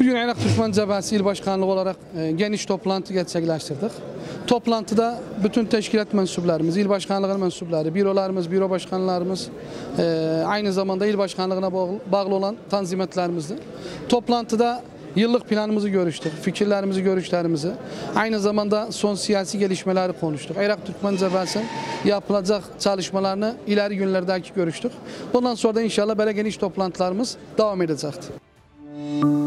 Bugün Irak Türkmen Cəbhəsi İl Başkanlığı olarak geniş toplantı gerçekleştirdik. Toplantıda bütün teşkilat mensuplarımız, il başkanlığı mensupları, bürolarımız, büro başkanlarımız, aynı zamanda il başkanlığına bağlı olan tanzimatlarımızdı. Toplantıda yıllık planımızı görüştük, fikirlerimizi, görüşlerimizi, aynı zamanda son siyasi gelişmeleri konuştuk. Irak Türkmen Cəbhəsinin yapılacak çalışmalarını ileri günlerdeki görüştük. Bundan sonra da inşallah böyle geniş toplantılarımız devam edecektir.